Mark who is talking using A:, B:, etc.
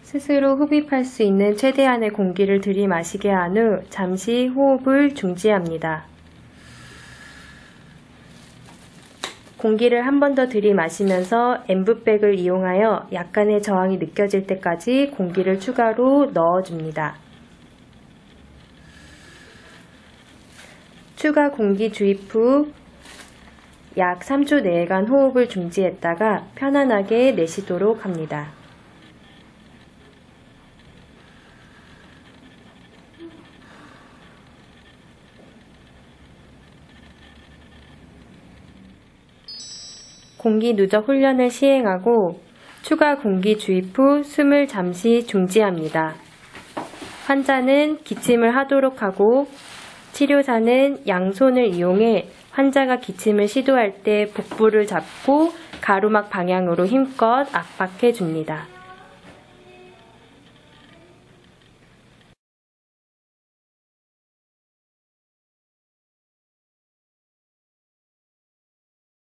A: 스스로 흡입할 수 있는 최대한의 공기를 들이마시게 한 후 잠시 호흡을 중지합니다. 공기를 한 번 더 들이마시면서 엠브백을 이용하여 약간의 저항이 느껴질 때까지 공기를 추가로 넣어줍니다. 추가 공기 주입 후 약 3초 내외간 호흡을 중지했다가 편안하게 내쉬도록 합니다. 공기 누적 훈련을 시행하고 추가 공기 주입 후 숨을 잠시 중지합니다. 환자는 기침을 하도록 하고 치료사는 양손을 이용해 환자가 기침을 시도할 때 복부를 잡고 가로막 방향으로 힘껏 압박해 줍니다.